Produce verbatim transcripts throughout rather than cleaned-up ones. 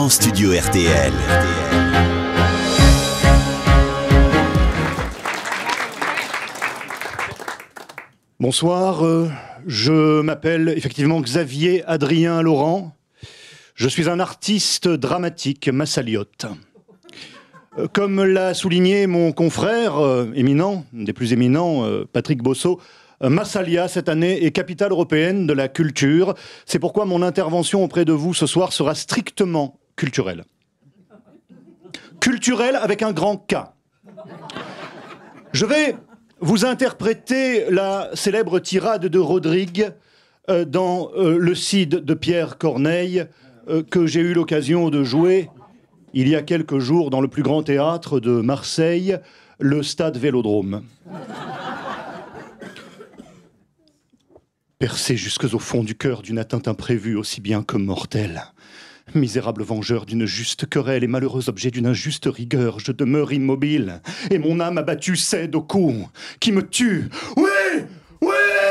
Grand Studio R T L. Bonsoir, euh, je m'appelle effectivement Xavier Adrien Laurent. Je suis un artiste dramatique massaliote. Euh, comme l'a souligné mon confrère euh, éminent, des plus éminents, euh, Patrick Bosso, euh, Massalia cette année est capitale européenne de la culture. C'est pourquoi mon intervention auprès de vous ce soir sera strictement culturelle. Culturelle avec un grand K. Je vais vous interprétez la célèbre tirade de Rodrigue euh, dans euh, le Cid de Pierre Corneille euh, que j'ai eu l'occasion de jouer il y a quelques jours dans le plus grand théâtre de Marseille, le Stade Vélodrome. Percé jusqu'au fond du cœur d'une atteinte imprévue aussi bien que mortelle. Misérable vengeur d'une juste querelle et malheureux objet d'une injuste rigueur, je demeure immobile, et mon âme abattue cède au coup qui me tue. Oui, oui,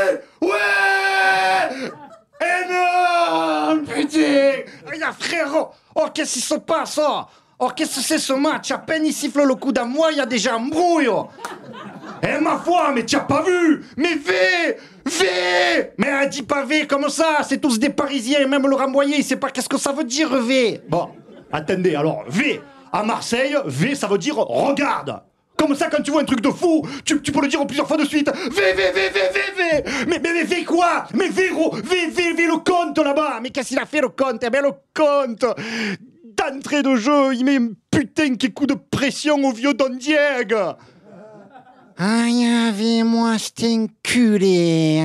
oui. Énorme, putain. Regarde, frérot. Oh, qu'est-ce qui se passe, oh? Oh, qu'est-ce que c'est ce match? À peine il siffle le coup d'un mois, il y a déjà un brouille. Eh, ma foi, mais tu as pas vu? Mais V, V. Mais elle dit pas V comme ça, c'est tous des Parisiens, même le Ramboyer, il sait pas qu'est-ce que ça veut dire V. Bon, attendez, alors V, à Marseille, V ça veut dire regarde. Comme ça, quand tu vois un truc de fou, tu, tu peux le dire plusieurs fois de suite. V, V, V, V, V, V. Mais, mais, mais V quoi? Mais V, gros, V, V, V, le compte là-bas. Mais qu'est-ce qu'il a fait le compte? Eh ben le compte, d'entrée de jeu, il met un putain qui coup de pression au vieux Don Diego. Aïe, avec moi, c'est enculé.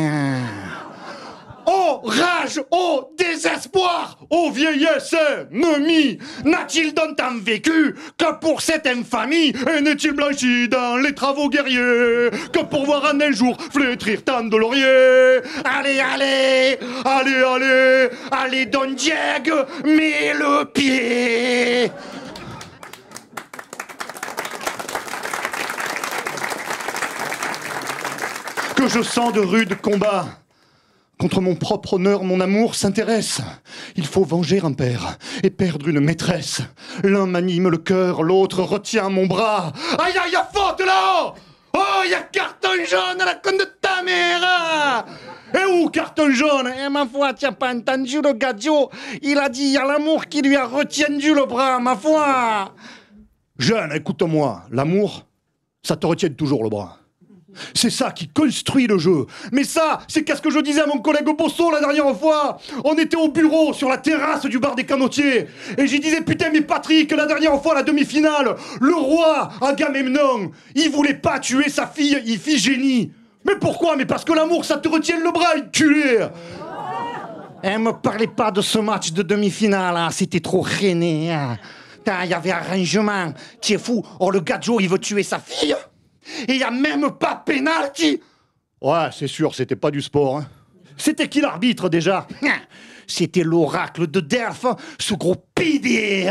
Oh rage, oh désespoir, oh vieillesse ennemie, n'a-t-il donc tant vécu que pour cette infamie? Et n'est-il blanchi dans les travaux guerriers que pour voir un un jour flétrir tant de lauriers? Allez, allez, Allez, allez, allez Don Diego, mets le pied. Que je sens de rudes combats. Contre mon propre honneur, mon amour s'intéresse. Il faut venger un père et perdre une maîtresse. L'un m'anime le cœur, l'autre retient mon bras. Aïe, aïe, y'a faute là! Oh, y'a carton jaune à la con de ta mère! Et où carton jaune? Eh ma foi, tu n'as pas entendu le gadio? Il a dit il y a l'amour qui lui a retenu le bras, ma foi. Jeune, écoute-moi, l'amour, ça te retient toujours le bras. C'est ça qui construit le jeu. Mais ça, c'est qu'est-ce que je disais à mon collègue Bosso la dernière fois. On était au bureau, sur la terrasse du bar des Canotiers. Et j'y disais, putain, mais Patrick, la dernière fois, la demi-finale, le roi, Agamemnon, il voulait pas tuer sa fille Iphigénie. Mais pourquoi? Mais parce que l'amour, ça te retient le bras, enculé. Eh, me parlez pas de ce match de demi-finale, hein. C'était trop rené. Hein. Il y avait arrangement. Tu es fou. Oh, le gadjo, il veut tuer sa fille. Et il n'y a même pas pénalty. Ouais, c'est sûr, c'était pas du sport. Hein. C'était qui l'arbitre déjà? C'était l'oracle de Delphes, ce gros pidé.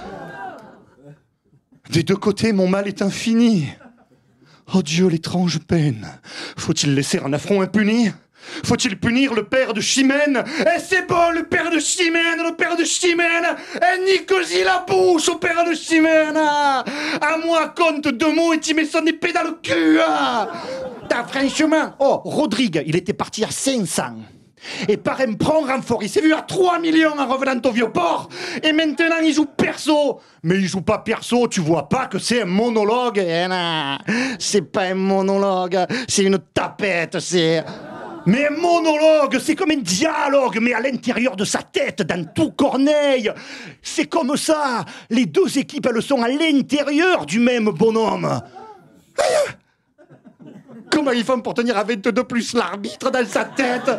Des deux côtés, mon mal est infini. Oh Dieu, l'étrange peine. Faut-il laisser un affront impuni? Faut-il punir le père de Chimène? Eh, c'est bon, le père de Chimène, le père de Chimène. Eh, nique-y la bouche au père de Chimène. À moi, compte deux mots et tu mets son épée dans le cul. T'as franchement, oh, Rodrigue, il était parti à cinq cents. Et par un prompt renfort, il s'est vu à trois millions en revenant au vieux port. Et maintenant, il joue perso. Mais il joue pas perso, tu vois pas que c'est un monologue? Eh non, c'est pas un monologue, c'est une tapette, c'est... Mais un monologue, c'est comme un dialogue, mais à l'intérieur de sa tête, dans tout Corneille. C'est comme ça. Les deux équipes, elles sont à l'intérieur du même bonhomme. Comment ils font pour tenir à vingt-deux plus l'arbitre dans sa tête?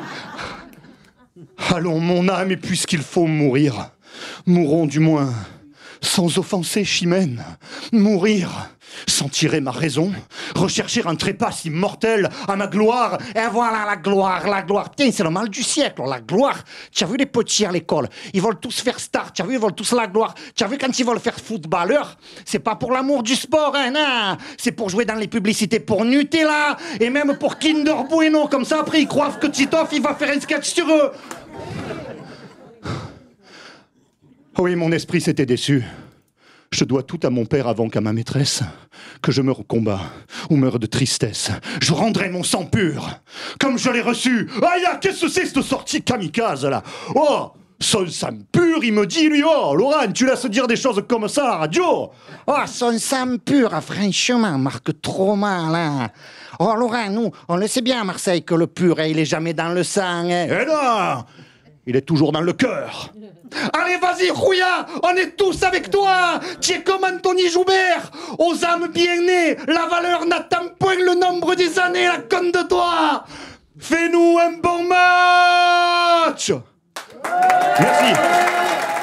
Allons, mon âme, et puisqu'il faut mourir, mourons du moins sans offenser Chimène. Mourir sans tirer ma raison, rechercher un trépas immortel à ma gloire. Et voilà la gloire, la gloire. Tiens, c'est le mal du siècle, la gloire. Tu as vu les petits à l'école, ils veulent tous faire star, tu as vu, ils veulent tous la gloire. Tu as vu quand ils veulent faire footballeur, c'est pas pour l'amour du sport, hein, non. C'est pour jouer dans les publicités pour Nutella, et même pour Kinder Bueno, comme ça après ils croient que Titoff, il va faire un sketch sur eux. Oui, mon esprit s'était déçu. Je dois tout à mon père avant qu'à ma maîtresse. Que je meure au combat, ou meure de tristesse, je rendrai mon sang pur, comme je l'ai reçu. Aïe, qu'est-ce que c'est cette sortie kamikaze, là? Oh, son sang pur, il me dit, lui, oh, Laurent, tu laisses dire des choses comme ça à la radio? Oh, son sang pur, ah, franchement, marque trop mal, hein. Oh, Laurent, nous, on le sait bien à Marseille que le pur, hein, il est jamais dans le sang, hein. Eh non, il est toujours dans le cœur. Allez, vas-y, Rouya, on est tous avec toi. Tu es comme Anthony Joubert, aux âmes bien nées, la valeur n'attend point le nombre des années, la conne de toi. Fais-nous un bon match. Merci.